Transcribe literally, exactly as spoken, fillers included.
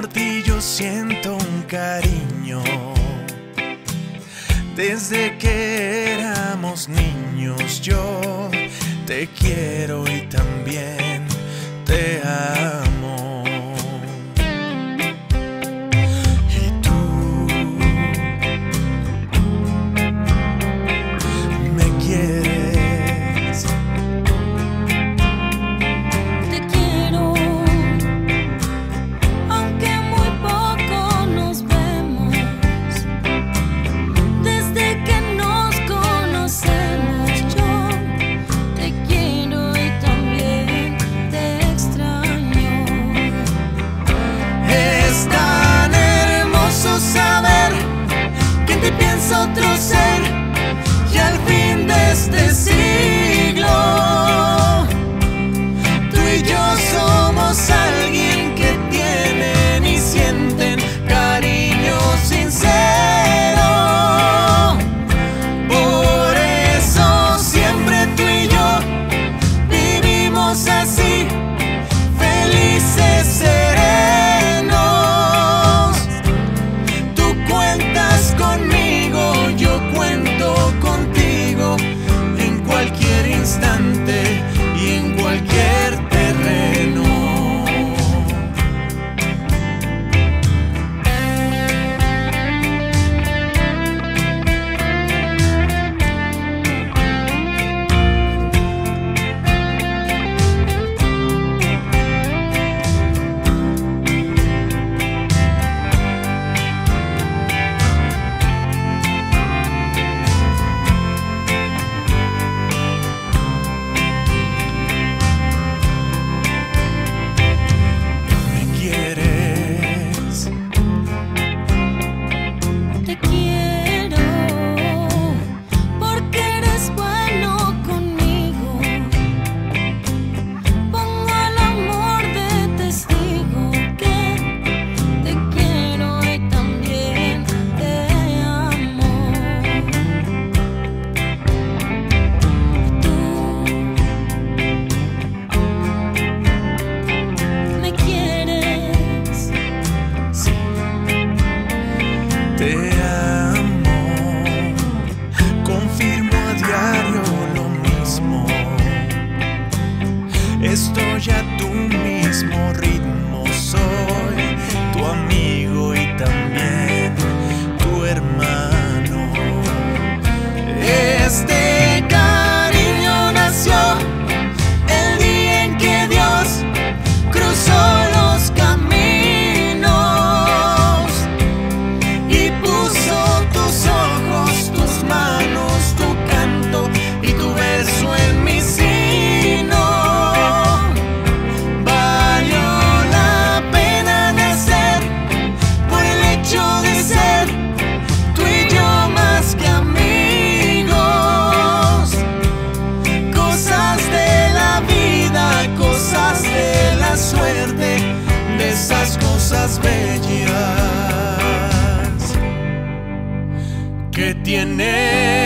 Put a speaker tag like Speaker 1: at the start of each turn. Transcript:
Speaker 1: Por ti yo siento un cariño desde que éramos niños. Yo te quiero y también te amo. Y tú me quieres.
Speaker 2: Te quiero, aunque muy poco nos vemos. Desde que nos conocemos, yo te quiero y también te extraño.
Speaker 1: Es tan hermoso saber que en ti piensa otro ser, y al fin de este siglo tú y yo somos alguien que tienen y sienten cariño sincero. Por eso siempre tú y yo vivimos así, felices, serenos. Tú cuentas conmigo, yo cuento contigo, en cualquier instante y en cualquier terreno. ¿Me quieres?
Speaker 2: Te quiero, porque eres bueno conmigo. Pongo el amor de testigo que te quiero y también te amo. Tú me quieres.
Speaker 1: Sí, te amo. Confirmo a diario lo mismo. Estoy a tu mismo ritmo. Soy tu amigo y también tu hermano. Este cariño nació el día en que Dios cruzó los caminos y puso tus ojos, tus manos, tu canto y tu beso en mi sino. Valió la pena nacer por el hecho de ser tú y yo más que amigos. Cosas de la vida, cosas de la suerte, de esas cosas bellas que tiene